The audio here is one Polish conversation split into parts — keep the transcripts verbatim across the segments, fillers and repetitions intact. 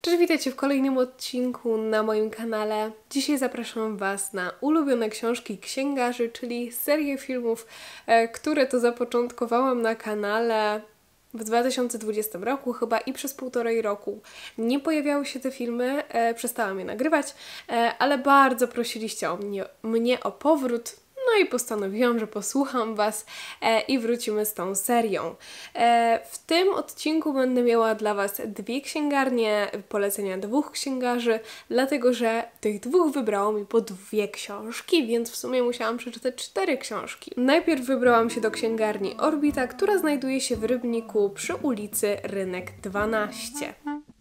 Cześć, witajcie w kolejnym odcinku na moim kanale. Dzisiaj zapraszam Was na ulubione książki księgarzy, czyli serię filmów, e, które to zapoczątkowałam na kanale w dwa tysiące dwudziestym roku chyba i przez półtorej roku nie pojawiały się te filmy, e, przestałam je nagrywać, e, ale bardzo prosiliście o mnie, mnie o powrót. No i postanowiłam, że posłucham Was e, i wrócimy z tą serią. E, w tym odcinku będę miała dla Was dwie księgarnie, polecenia dwóch księgarzy, dlatego że tych dwóch wybrało mi po dwie książki, więc w sumie musiałam przeczytać cztery książki. Najpierw wybrałam się do księgarni Orbita, która znajduje się w Rybniku przy ulicy Rynek dwanaście.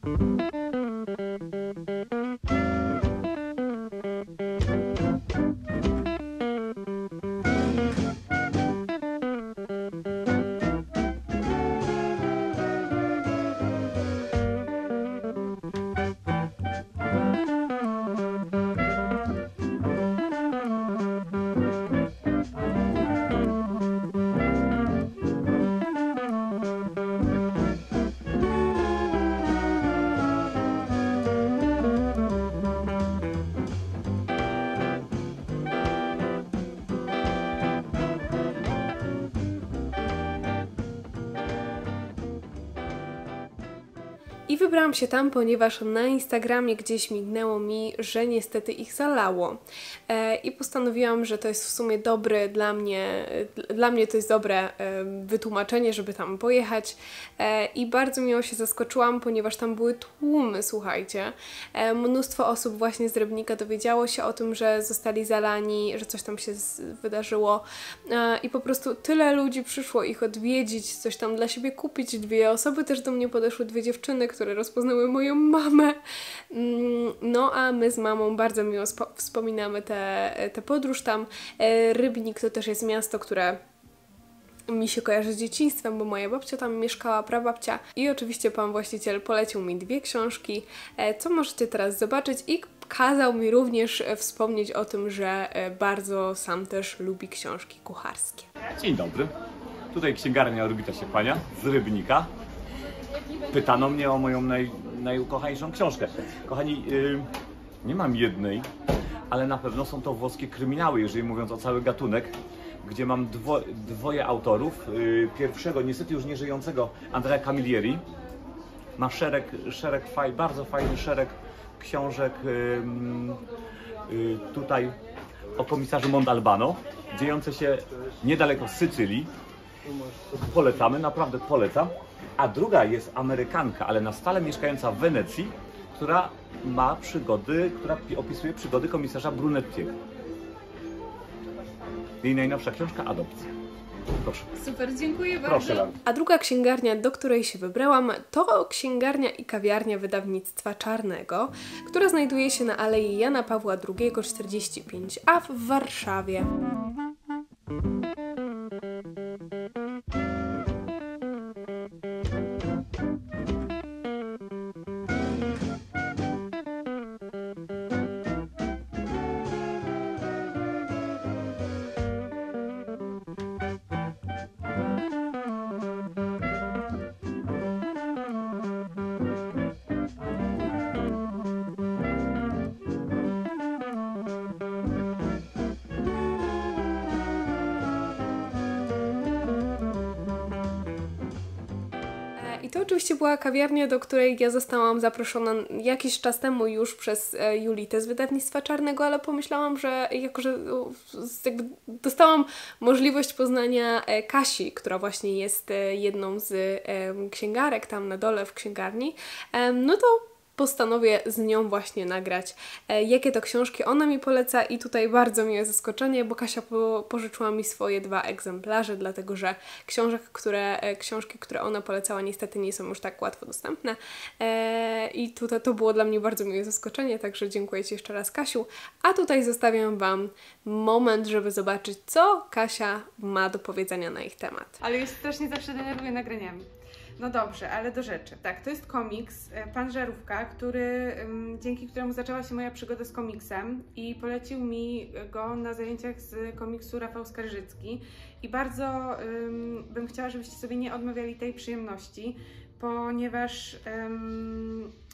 I wybrałam się tam, ponieważ na Instagramie gdzieś mignęło mi, że niestety ich zalało. E, I postanowiłam, że to jest w sumie dobry dla mnie, dla mnie to jest dobre e, wytłumaczenie, żeby tam pojechać. E, I bardzo miło się zaskoczyłam, ponieważ tam były tłumy, słuchajcie. E, mnóstwo osób właśnie z Rybnika dowiedziało się o tym, że zostali zalani, że coś tam się z, wydarzyło. E, I po prostu tyle ludzi przyszło ich odwiedzić, coś tam dla siebie kupić. Dwie osoby też do mnie podeszły, dwie dziewczyny, które rozpoznały moją mamę. No a my z mamą bardzo miło wspominamy tę podróż tam. Rybnik to też jest miasto, które mi się kojarzy z dzieciństwem, bo moja babcia tam mieszkała, prababcia. I oczywiście pan właściciel polecił mi dwie książki, co możecie teraz zobaczyć, i kazał mi również wspomnieć o tym, że bardzo sam też lubi książki kucharskie. Dzień dobry. Tutaj księgarnia Orbita się kłania, z Rybnika. Pytano mnie o moją naj, najukochańszą książkę. Kochani, yy, nie mam jednej, ale na pewno są to włoskie kryminały, jeżeli mówiąc o cały gatunek, gdzie mam dwo, dwoje autorów. Yy, pierwszego, niestety już nieżyjącego, Andrea Camilleri. Ma szereg, szereg faj, bardzo fajny szereg książek yy, yy, tutaj o komisarzu Montalbano, dziejące się niedaleko Sycylii. Polecamy, naprawdę polecam. A druga jest Amerykanka, ale na stale mieszkająca w Wenecji, która ma przygody, która opisuje przygody komisarza Brunettiego. Jej najnowsza książka Adopcja. Proszę. Super, dziękuję bardzo. Proszę bardzo. A druga księgarnia, do której się wybrałam, to księgarnia i kawiarnia wydawnictwa Czarnego, która znajduje się na Alei Jana Pawła drugiego czterdzieści pięć A w Warszawie. I to oczywiście była kawiarnia, do której ja zostałam zaproszona jakiś czas temu już przez Julitę z wydawnictwa Czarnego, ale pomyślałam, że jako, że jakby dostałam możliwość poznania Kasi, która właśnie jest jedną z księgarek tam na dole w księgarni, no to postanowię z nią właśnie nagrać, e, jakie to książki ona mi poleca, i tutaj bardzo miłe zaskoczenie, bo Kasia po, pożyczyła mi swoje dwa egzemplarze, dlatego że książek, które, e, książki, które ona polecała, niestety nie są już tak łatwo dostępne, e, i tutaj to było dla mnie bardzo miłe zaskoczenie, także dziękuję Ci jeszcze raz, Kasiu. A tutaj zostawiam Wam moment, żeby zobaczyć, co Kasia ma do powiedzenia na ich temat. Ale już strasznie zawsze denerwuję nagraniami. No dobrze, ale do rzeczy. Tak, to jest komiks Pan Żarówka, który, dzięki któremu zaczęła się moja przygoda z komiksem, i polecił mi go na zajęciach z komiksu Rafał Skarżycki. I bardzo um, bym chciała, żebyście sobie nie odmawiali tej przyjemności, ponieważ um,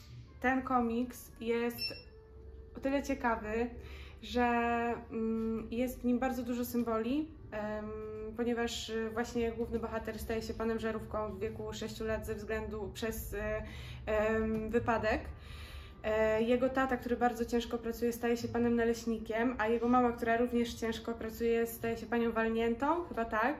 ten komiks jest o tyle ciekawy, że jest w nim bardzo dużo symboli, ponieważ właśnie główny bohater staje się panem Żarówką w wieku sześciu lat ze względu przez wypadek. Jego tata, który bardzo ciężko pracuje, staje się panem naleśnikiem, a jego mama, która również ciężko pracuje, staje się panią walniętą, chyba tak.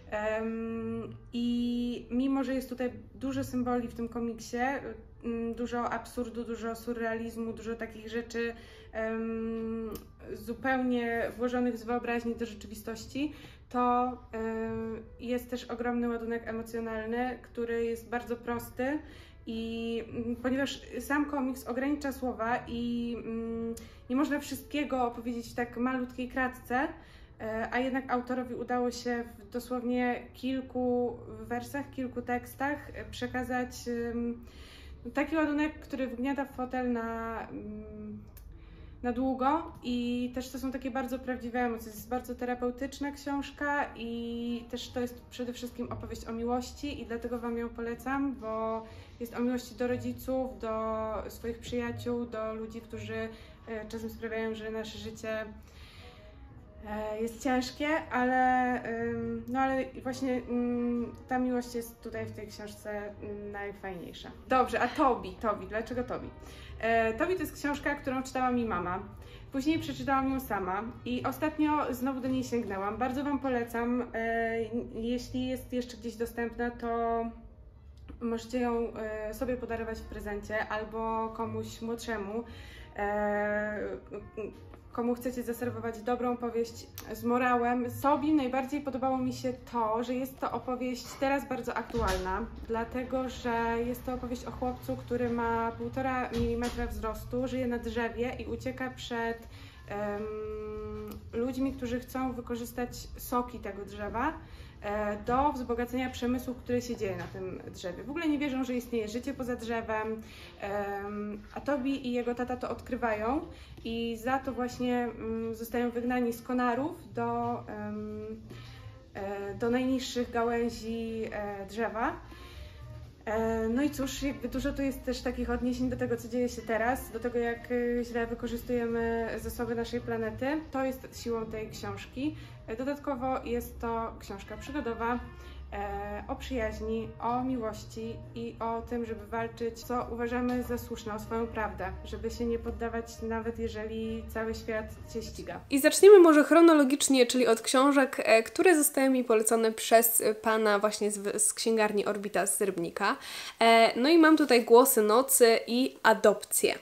I mimo, że jest tutaj dużo symboli w tym komiksie, dużo absurdu, dużo surrealizmu, dużo takich rzeczy um, zupełnie włożonych z wyobraźni do rzeczywistości, to um, jest też ogromny ładunek emocjonalny, który jest bardzo prosty i um, ponieważ sam komiks ogranicza słowa i um, nie można wszystkiego opowiedzieć w tak malutkiej kratce, a jednak autorowi udało się w dosłownie kilku wersach, kilku tekstach przekazać um, taki ładunek, który wgniata w fotel na, na długo i też to są takie bardzo prawdziwe emocje. To jest bardzo terapeutyczna książka i też to jest przede wszystkim opowieść o miłości i dlatego Wam ją polecam, bo jest o miłości do rodziców, do swoich przyjaciół, do ludzi, którzy czasem sprawiają, że nasze życie jest ciężkie, ale, no ale właśnie ta miłość jest tutaj w tej książce najfajniejsza. Dobrze, a Toby, Toby, dlaczego Toby? Toby to jest książka, którą czytała mi mama. Później przeczytałam ją sama i ostatnio znowu do niej sięgnęłam. Bardzo Wam polecam. Jeśli jest jeszcze gdzieś dostępna, to możecie ją sobie podarować w prezencie albo komuś młodszemu, komu chcecie zaserwować dobrą powieść z morałem. Sobie najbardziej podobało mi się to, że jest to opowieść teraz bardzo aktualna, dlatego że jest to opowieść o chłopcu, który ma półtora milimetra wzrostu, żyje na drzewie i ucieka przed um, ludźmi, którzy chcą wykorzystać soki tego drzewa do wzbogacenia przemysłu, który się dzieje na tym drzewie. W ogóle nie wierzą, że istnieje życie poza drzewem, a Toby i jego tata to odkrywają i za to właśnie zostają wygnani z konarów do, do najniższych gałęzi drzewa. No i cóż, jakby dużo tu jest też takich odniesień do tego, co dzieje się teraz, do tego, jak źle wykorzystujemy zasoby naszej planety. To jest siłą tej książki. Dodatkowo jest to książka przygodowa o przyjaźni, o miłości i o tym, żeby walczyć, co uważamy za słuszne, o swoją prawdę, żeby się nie poddawać, nawet jeżeli cały świat Cię ściga. I zacznijmy może chronologicznie, czyli od książek, które zostały mi polecone przez pana właśnie z, z księgarni Orbita z Rybnika. No i mam tutaj Głosy Nocy i Adopcję.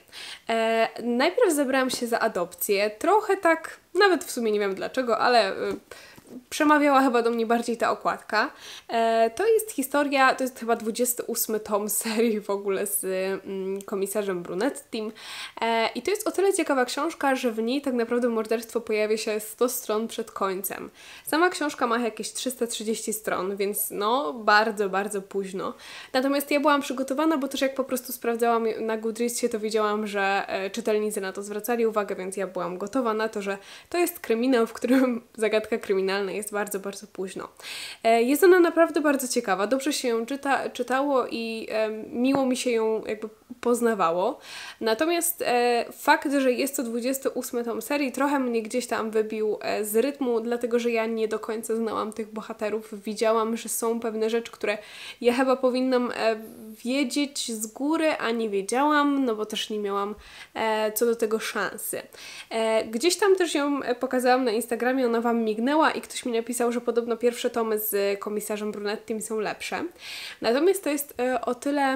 Najpierw zabrałam się za Adopcję, trochę tak, nawet w sumie nie wiem dlaczego, ale przemawiała chyba do mnie bardziej ta okładka. E, to jest historia, to jest chyba dwudziesty ósmy tom serii w ogóle z mm, komisarzem Brunettim. E, I to jest o tyle ciekawa książka, że w niej tak naprawdę morderstwo pojawia się sto stron przed końcem. Sama książka ma jakieś trzysta trzydzieści stron, więc no bardzo, bardzo późno. Natomiast ja byłam przygotowana, bo też jak po prostu sprawdzałam na Goodreadsie, to wiedziałam, że e, czytelnicy na to zwracali uwagę, więc ja byłam gotowa na to, że to jest kryminał, w którym zagadka kryminalna jest bardzo, bardzo późno. Jest ona naprawdę bardzo ciekawa, dobrze się ją czyta, czytało i e, miło mi się ją jakby poznawało. Natomiast e, fakt, że jest to dwudziesty ósmy tom serii, trochę mnie gdzieś tam wybił e, z rytmu, dlatego że ja nie do końca znałam tych bohaterów. Widziałam, że są pewne rzeczy, które ja chyba powinnam e, wiedzieć z góry, a nie wiedziałam, no bo też nie miałam e, co do tego szansy. E, gdzieś tam też ją pokazałam na Instagramie, ona Wam mignęła i ktoś mi napisał, że podobno pierwsze tomy z komisarzem Brunettim są lepsze. Natomiast to jest e, o tyle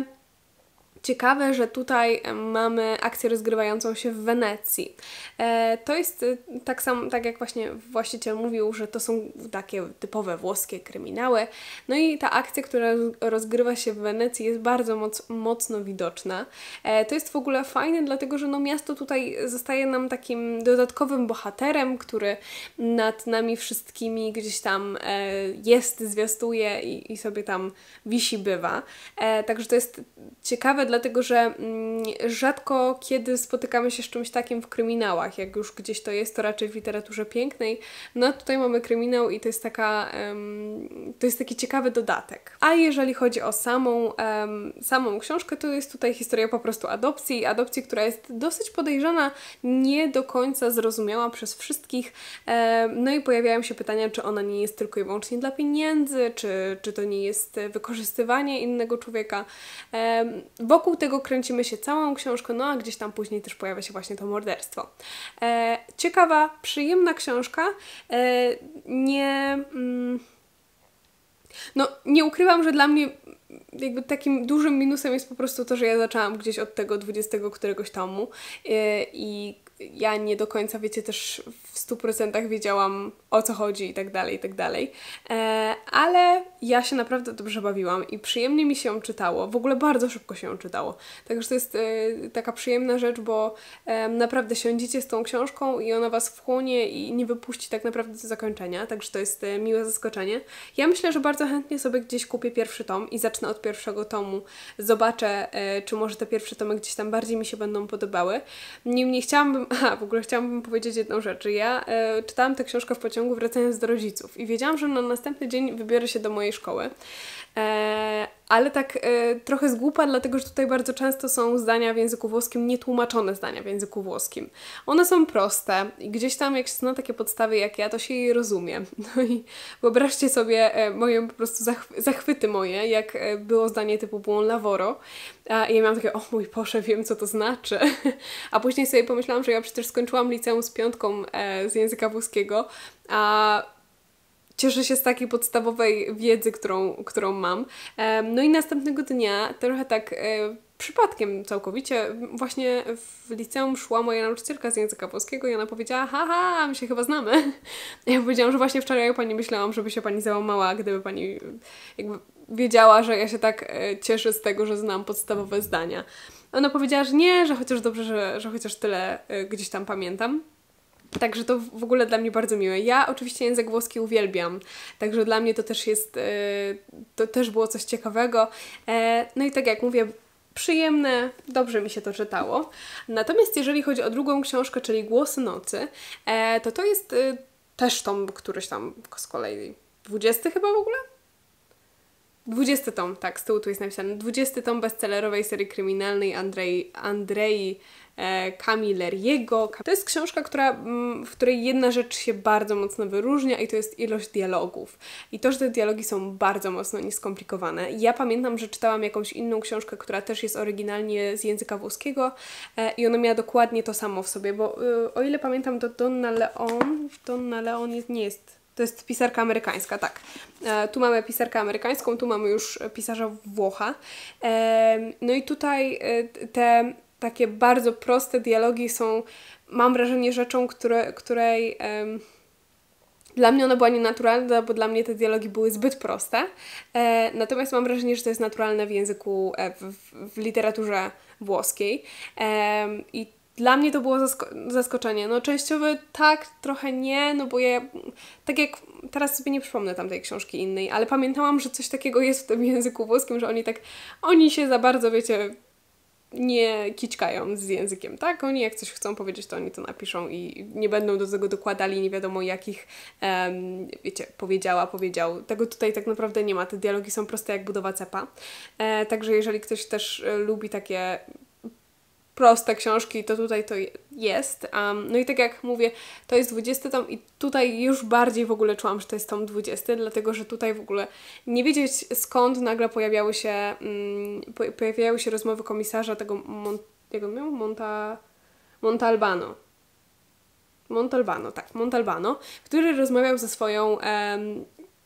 ciekawe, że tutaj mamy akcję rozgrywającą się w Wenecji. E, to jest tak samo, tak jak właśnie właściciel mówił, że to są takie typowe włoskie kryminały. No i ta akcja, która rozgrywa się w Wenecji, jest bardzo moc, mocno widoczna. E, to jest w ogóle fajne, dlatego że no miasto tutaj zostaje nam takim dodatkowym bohaterem, który nad nami wszystkimi gdzieś tam e, jest, zwiastuje i, i sobie tam wisi bywa. E, także to jest ciekawe, dlatego że mm, rzadko kiedy spotykamy się z czymś takim w kryminałach. Jak już gdzieś to jest, to raczej w literaturze pięknej. No a tutaj mamy kryminał i to jest taka, um, to jest taki ciekawy dodatek. A jeżeli chodzi o samą, um, samą książkę, to jest tutaj historia po prostu adopcji. Adopcji, która jest dosyć podejrzana, nie do końca zrozumiała przez wszystkich. Um, no i pojawiają się pytania, czy ona nie jest tylko i wyłącznie dla pieniędzy, czy, czy to nie jest wykorzystywanie innego człowieka. Um, wokół tego kręcimy się całą książkę, no a gdzieś tam później też pojawia się właśnie to morderstwo. E, ciekawa, przyjemna książka. E, nie... Mm, no, nie ukrywam, że dla mnie jakby takim dużym minusem jest po prostu to, że ja zaczęłam gdzieś od tego dwudziestego któregoś tomu e, i ja nie do końca, wiecie, też w stu procentach wiedziałam, o co chodzi i tak dalej, i tak dalej. E, ale ja się naprawdę dobrze bawiłam i przyjemnie mi się ją czytało. W ogóle bardzo szybko się ją czytało. Także to jest e, taka przyjemna rzecz, bo e, naprawdę siądziecie z tą książką i ona was wchłonie i nie wypuści tak naprawdę do zakończenia. Także to jest e, miłe zaskoczenie. Ja myślę, że bardzo chętnie sobie gdzieś kupię pierwszy tom i zacznę od pierwszego tomu. Zobaczę, e, czy może te pierwsze tomy gdzieś tam bardziej mi się będą podobały. Niemniej chciałabym Aha, w ogóle chciałabym powiedzieć jedną rzecz. Ja e, czytałam tę książkę w pociągu wracając do rodziców i wiedziałam, że na następny dzień wybiorę się do mojej szkoły. E, ale tak e, trochę z głupa, dlatego że tutaj bardzo często są zdania w języku włoskim, nietłumaczone zdania w języku włoskim. One są proste i gdzieś tam jak się zna takie podstawy jak ja, to się je rozumie. No i wyobraźcie sobie e, moje po prostu zachwy zachwyty moje, jak e, było zdanie typu buon lavoro. A ja miałam takie, o mój Boże, wiem co to znaczy. A później sobie pomyślałam, że ja przecież skończyłam liceum z piątką e, z języka włoskiego, a cieszę się z takiej podstawowej wiedzy, którą, którą mam. E, no i następnego dnia, trochę tak e, przypadkiem całkowicie, właśnie w liceum szła moja nauczycielka z języka włoskiego i ona powiedziała, haha, my się chyba znamy. Ja powiedziałam, że właśnie wczoraj o pani myślałam, żeby się pani załamała, gdyby pani jakby wiedziała, że ja się tak e, cieszę z tego, że znam podstawowe zdania. Ona powiedziała, że nie, że chociaż dobrze, że, że chociaż tyle e, gdzieś tam pamiętam. Także to w ogóle dla mnie bardzo miłe. Ja oczywiście język włoski uwielbiam, także dla mnie to też jest, e, to też było coś ciekawego. E, no i tak jak mówię, przyjemne, dobrze mi się to czytało. Natomiast jeżeli chodzi o drugą książkę, czyli Głosy nocy, e, to to jest e, też tom, któryś tam z kolei dwudziesty chyba w ogóle? dwudziesty tom, tak, z tyłu tu jest napisane. dwudziesty tom bestsellerowej serii kryminalnej Andrei, Andrei e, Camilleriego. To jest książka, która, m, w której jedna rzecz się bardzo mocno wyróżnia i to jest ilość dialogów. I to, że te dialogi są bardzo mocno nieskomplikowane. Ja pamiętam, że czytałam jakąś inną książkę, która też jest oryginalnie z języka włoskiego e, i ona miała dokładnie to samo w sobie, bo e, o ile pamiętam, to Donna Leon, Donna Leon jest, nie jest... To jest pisarka amerykańska, tak. E, tu mamy pisarkę amerykańską, tu mamy już pisarza Włocha. E, no i tutaj e, te takie bardzo proste dialogi są, mam wrażenie, rzeczą, które, której e, dla mnie ona była nienaturalna, bo dla mnie te dialogi były zbyt proste. E, natomiast mam wrażenie, że to jest naturalne w języku, e, w, w literaturze włoskiej. E, I dla mnie to było zasko zaskoczenie. No częściowo tak, trochę nie, no bo ja, tak jak, teraz sobie nie przypomnę tamtej książki innej, ale pamiętałam, że coś takiego jest w tym języku włoskim, że oni tak, oni się za bardzo, wiecie, nie kićkają z językiem, tak? Oni jak coś chcą powiedzieć, to oni to napiszą i nie będą do tego dokładali nie wiadomo jakich, um, wiecie, powiedziała, powiedział. Tego tutaj tak naprawdę nie ma. Te dialogi są proste jak budowa cepa. E, także jeżeli ktoś też e, lubi takie proste książki, to tutaj to jest. Um, no i tak jak mówię, to jest dwudziesty tom i tutaj już bardziej w ogóle czułam, że to jest tom dwudziesty, dlatego że tutaj w ogóle nie wiedzieć skąd nagle pojawiały się um, po, pojawiały się rozmowy komisarza tego Mon, jego miał? Monta, Montalbano. Montalbano, tak, Montalbano, który rozmawiał ze swoją um,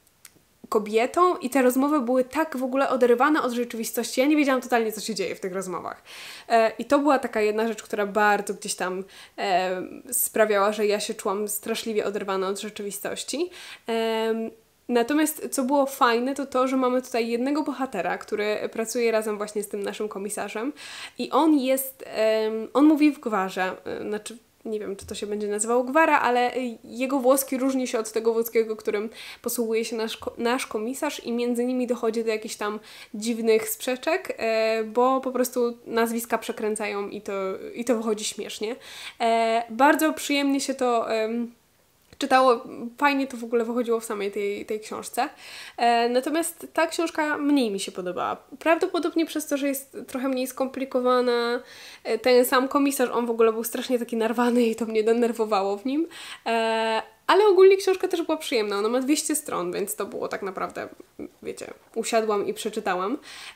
kobietą i te rozmowy były tak w ogóle oderwane od rzeczywistości. Ja nie wiedziałam totalnie, co się dzieje w tych rozmowach. E, I to była taka jedna rzecz, która bardzo gdzieś tam e, sprawiała, że ja się czułam straszliwie oderwana od rzeczywistości. E, Natomiast co było fajne, to to, że mamy tutaj jednego bohatera, który pracuje razem właśnie z tym naszym komisarzem i on jest, um, on mówi w gwarze, znaczy nie wiem, czy to się będzie nazywało gwara, ale jego włoski różni się od tego włoskiego, którym posługuje się nasz, nasz komisarz i między nimi dochodzi do jakichś tam dziwnych sprzeczek, e, bo po prostu nazwiska przekręcają i to, i to wychodzi śmiesznie. E, bardzo przyjemnie się to e, czytało, fajnie to w ogóle wychodziło w samej tej, tej książce. E, natomiast ta książka mniej mi się podobała. Prawdopodobnie przez to, że jest trochę mniej skomplikowana. E, ten sam komisarz, on w ogóle był strasznie taki narwany i to mnie denerwowało w nim. E, ale ogólnie książka też była przyjemna. Ona ma dwieście stron, więc to było tak naprawdę, wiecie, usiadłam i przeczytałam.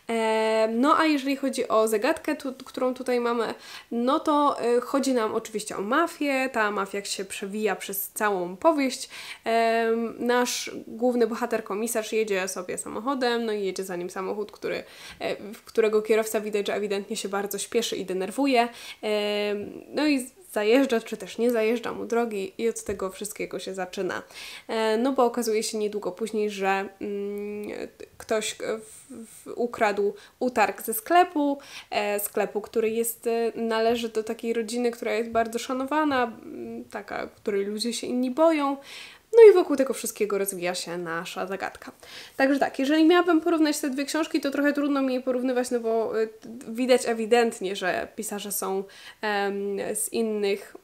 E, no a jeżeli chodzi o zagadkę, tu, którą tutaj mamy, no to e, chodzi nam oczywiście o mafię. Ta mafia się przewija przez całą powieść. E, nasz główny bohater, komisarz, jedzie sobie samochodem, no i jedzie za nim samochód, który, e, którego kierowca widać, że ewidentnie się bardzo śpieszy i denerwuje. E, no i zajeżdża, czy też nie zajeżdża mu drogi i od tego wszystkiego się zaczyna. E, no bo okazuje się niedługo później, że mm, ktoś w, w, ukradł utarg ze sklepu, e, sklepu, który jest, należy do takiej rodziny, która jest bardzo szanowana, m, taka, której ludzie się inni boją. No i wokół tego wszystkiego rozwija się nasza zagadka. Także tak, jeżeli miałabym porównać te dwie książki, to trochę trudno mi je porównywać, no bo y, widać ewidentnie, że pisarze są um, z innych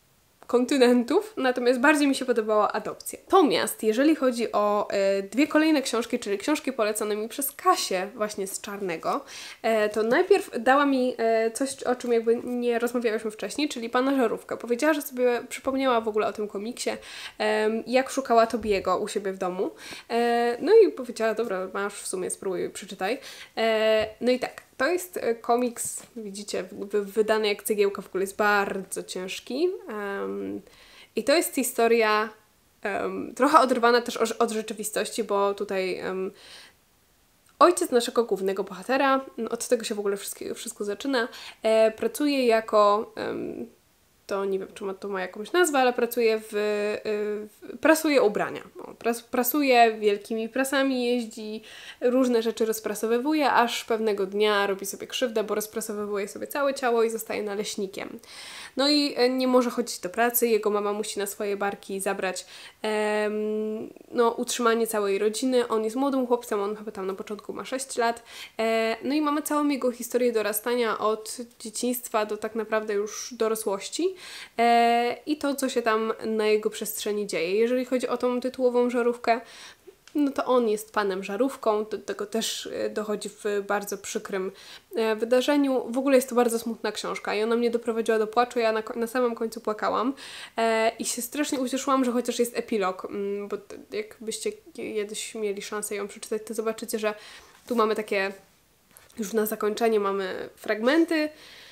kontynentów, natomiast bardziej mi się podobała Adopcja. Natomiast jeżeli chodzi o e, dwie kolejne książki, czyli książki polecone mi przez Kasię właśnie z Czarnego, e, to najpierw dała mi e, coś, o czym jakby nie rozmawiałyśmy wcześniej, czyli Pana Żarówkę. Powiedziała, że sobie przypomniała w ogóle o tym komiksie, e, jak szukała Tobiego u siebie w domu. E, no i powiedziała, dobra, masz w sumie, spróbuj, przeczytaj. E, no i tak. To jest komiks, widzicie, wydany jak cegiełka, w ogóle jest bardzo ciężki. Um, I to jest historia um, trochę oderwana też od, od rzeczywistości, bo tutaj um, ojciec naszego głównego bohatera, od tego się w ogóle wszystko, wszystko zaczyna, e, pracuje jako... Um, to nie wiem, czy ma, to ma jakąś nazwę, ale pracuje w, w prasuje ubrania. O, pras, prasuje wielkimi prasami, jeździ, różne rzeczy rozprasowywuje, aż pewnego dnia robi sobie krzywdę, bo rozprasowywuje sobie całe ciało i zostaje naleśnikiem. No i nie może chodzić do pracy, jego mama musi na swoje barki zabrać em, no, utrzymanie całej rodziny. On jest młodym chłopcem, on chyba tam na początku ma sześć lat. E, no i mamy całą jego historię dorastania od dzieciństwa do tak naprawdę już dorosłości. E, i to, co się tam na jego przestrzeni dzieje. Jeżeli chodzi o tą tytułową Żarówkę, no to on jest panem Żarówką, do tego też dochodzi w bardzo przykrym e, wydarzeniu. W ogóle jest to bardzo smutna książka i ona mnie doprowadziła do płaczu, ja na, na samym końcu płakałam e, i się strasznie ucieszyłam, że chociaż jest epilog, m, bo t- jakbyście kiedyś mieli szansę ją przeczytać, to zobaczycie, że tu mamy takie, już na zakończenie mamy fragmenty,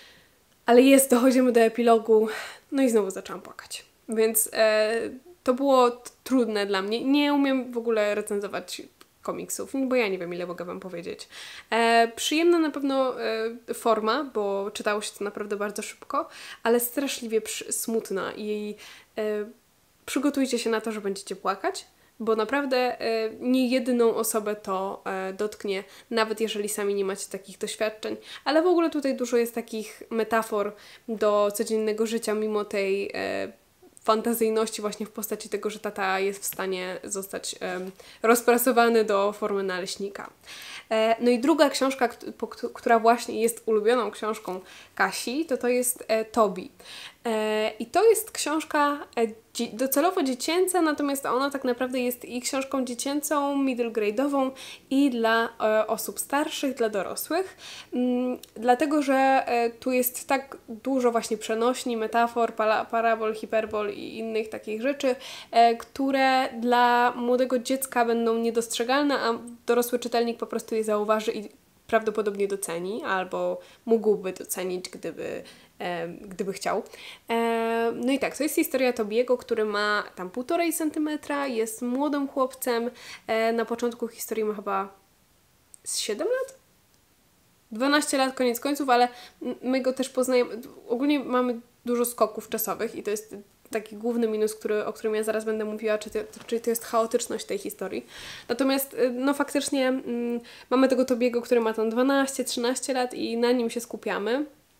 ale jest, dochodzimy do epilogu, no i znowu zaczęłam płakać. Więc e, to było t- trudne dla mnie. Nie umiem w ogóle recenzować komiksów, bo ja nie wiem, ile mogę Wam powiedzieć. E, przyjemna na pewno e, forma, bo czytało się to naprawdę bardzo szybko, ale straszliwie przy- smutna i e, przygotujcie się na to, że będziecie płakać, bo naprawdę e, nie jedną osobę to e, dotknie, nawet jeżeli sami nie macie takich doświadczeń, ale w ogóle tutaj dużo jest takich metafor do codziennego życia, mimo tej e, fantazyjności właśnie w postaci tego, że tata jest w stanie zostać e, rozprasowany do formy naleśnika. E, no i druga książka, k- po, która właśnie jest ulubioną książką Kasi, to to jest e, Tobi. E, I to jest książka e, dzie- docelowo dziecięca, natomiast ona tak naprawdę jest i książką dziecięcą, middle grade'ową i dla e, osób starszych, dla dorosłych. Mm, dlatego, że e, tu jest tak dużo właśnie przenośni, metafor, para, parabol, hiperbol i innych takich rzeczy, e, które dla młodego dziecka będą niedostrzegalne, a dorosły czytelnik po prostu je zauważy i prawdopodobnie doceni, albo mógłby docenić, gdyby E, gdyby chciał. E, no i tak, to jest historia Tobiego, który ma tam półtorej centymetra, jest młodym chłopcem, e, na początku historii ma chyba z siedem lat? dwanaście lat, koniec końców, ale my go też poznajemy, ogólnie mamy dużo skoków czasowych i to jest taki główny minus, który, o którym ja zaraz będę mówiła, czy to, czyli to jest chaotyczność tej historii. Natomiast no faktycznie mm, mamy tego Tobiego, który ma tam dwanaście trzynaście lat i na nim się skupiamy.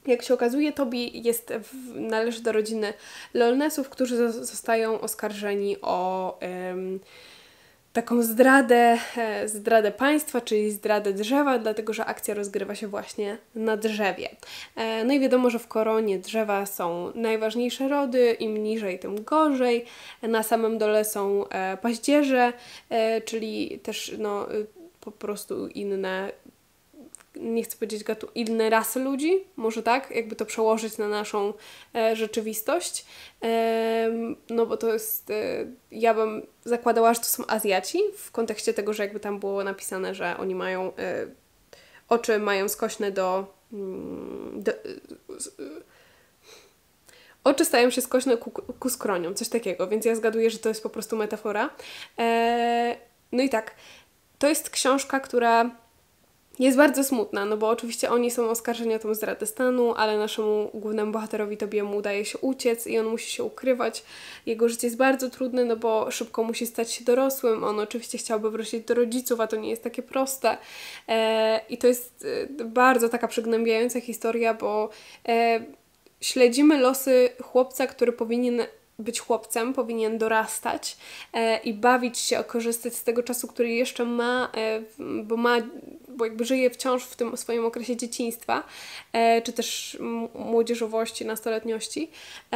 Jak się okazuje, Tobi jest w, należy do rodziny Lollnesów, którzy zostają oskarżeni o ym, taką zdradę, e, zdradę państwa, czyli zdradę drzewa, dlatego że akcja rozgrywa się właśnie na drzewie. E, no i wiadomo, że w koronie drzewa są najważniejsze rody, im niżej, tym gorzej. Na samym dole są e, paździerze, e, czyli też no, po prostu inne, nie chcę powiedzieć gatu, inne rasy ludzi, może tak, jakby to przełożyć na naszą e, rzeczywistość, e, no bo to jest, e, ja bym zakładała, że to są Azjaci, w kontekście tego, że jakby tam było napisane, że oni mają, e, oczy mają skośne do, mm, do e, oczy stają się skośne ku, ku skroniom, coś takiego, więc ja zgaduję, że to jest po prostu metafora. E, no i tak, to jest książka, która jest bardzo smutna, no bo oczywiście oni są oskarżeni o tą zdradę stanu, ale naszemu głównemu bohaterowi Tobiemu udaje się uciec i on musi się ukrywać. Jego życie jest bardzo trudne, no bo szybko musi stać się dorosłym. On oczywiście chciałby wrócić do rodziców, a to nie jest takie proste. E, I to jest e, bardzo taka przygnębiająca historia, bo e, śledzimy losy chłopca, który powinien być chłopcem, powinien dorastać e, i bawić się, korzystać z tego czasu, który jeszcze ma, e, bo ma, bo jakby żyje wciąż w tym swoim okresie dzieciństwa, e, czy też młodzieżowości, nastoletniości, e,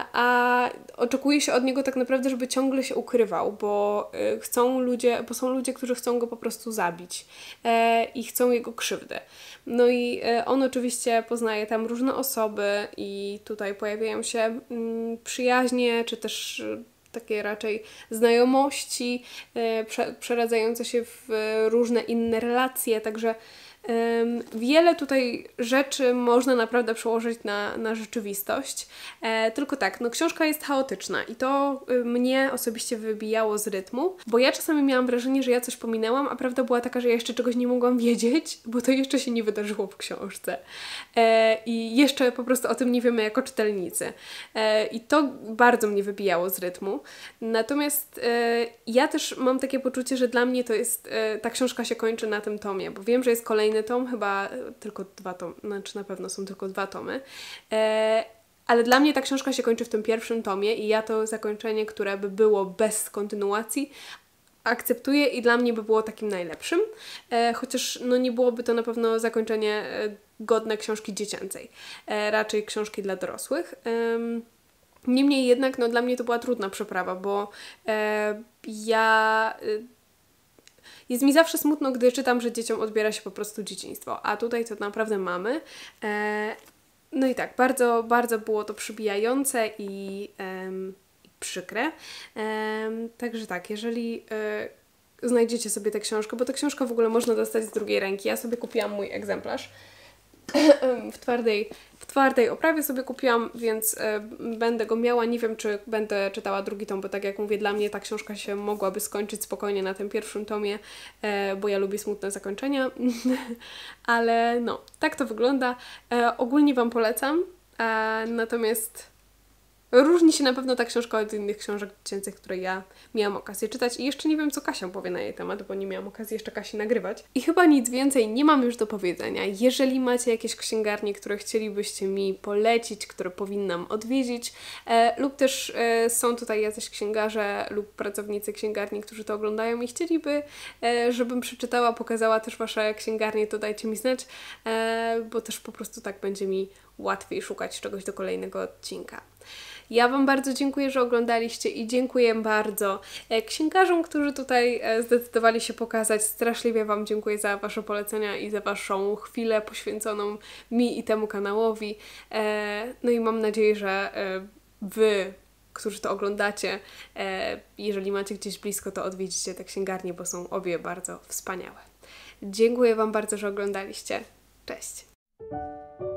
a oczekuje się od niego tak naprawdę, żeby ciągle się ukrywał, bo e, chcą ludzie, bo są ludzie, którzy chcą go po prostu zabić e, i chcą jego krzywdy. No i e, on oczywiście poznaje tam różne osoby i tutaj pojawiają się mm, przyjaźnie, czy też takie raczej znajomości e, prze, przeradzające się w różne inne relacje, także Um, wiele tutaj rzeczy można naprawdę przełożyć na, na rzeczywistość, e, tylko tak, no książka jest chaotyczna i to y, mnie osobiście wybijało z rytmu, bo ja czasami miałam wrażenie, że ja coś pominęłam, a prawda była taka, że ja jeszcze czegoś nie mogłam wiedzieć, bo to jeszcze się nie wydarzyło w książce e, i jeszcze po prostu o tym nie wiemy jako czytelnicy e, i to bardzo mnie wybijało z rytmu, natomiast e, ja też mam takie poczucie, że dla mnie to jest, e, ta książka się kończy na tym tomie, bo wiem, że jest kolejny tom, chyba tylko dwa tomy, znaczy na pewno są tylko dwa tomy, e, ale dla mnie ta książka się kończy w tym pierwszym tomie i ja to zakończenie, które by było bez kontynuacji, akceptuję i dla mnie by było takim najlepszym, e, chociaż no nie byłoby to na pewno zakończenie e, godne książki dziecięcej, e, raczej książki dla dorosłych. E, niemniej jednak no dla mnie to była trudna przeprawa, bo e, ja... E, Jest mi zawsze smutno, gdy czytam, że dzieciom odbiera się po prostu dzieciństwo, a tutaj to naprawdę mamy. E, no i tak, bardzo, bardzo było to przybijające i, em, i przykre. Em, także tak, jeżeli e, znajdziecie sobie tę książkę, bo tę książkę w ogóle można dostać z drugiej ręki. Ja sobie kupiłam mój egzemplarz w twardej, w twardej oprawie sobie kupiłam, więc y, będę go miała. Nie wiem, czy będę czytała drugi tom, bo tak jak mówię, dla mnie ta książka się mogłaby skończyć spokojnie na tym pierwszym tomie, y, bo ja lubię smutne zakończenia, ale no, tak to wygląda. Y, ogólnie Wam polecam, y, natomiast różni się na pewno ta książka od innych książek dziecięcych, które ja miałam okazję czytać i jeszcze nie wiem, co Kasia powie na jej temat, bo nie miałam okazji jeszcze Kasi nagrywać. I chyba nic więcej nie mam już do powiedzenia. Jeżeli macie jakieś księgarnie, które chcielibyście mi polecić, które powinnam odwiedzić, e, lub też e, są tutaj jacyś księgarze lub pracownicy księgarni, którzy to oglądają i chcieliby, e, żebym przeczytała, pokazała też Wasze księgarnie, to dajcie mi znać, e, bo też po prostu tak będzie mi łatwiej szukać czegoś do kolejnego odcinka. Ja Wam bardzo dziękuję, że oglądaliście i dziękuję bardzo księgarzom, którzy tutaj zdecydowali się pokazać. Straszliwie Wam dziękuję za Wasze polecenia i za Waszą chwilę poświęconą mi i temu kanałowi. No i mam nadzieję, że Wy, którzy to oglądacie, jeżeli macie gdzieś blisko, to odwiedzicie te księgarnie, bo są obie bardzo wspaniałe. Dziękuję Wam bardzo, że oglądaliście. Cześć!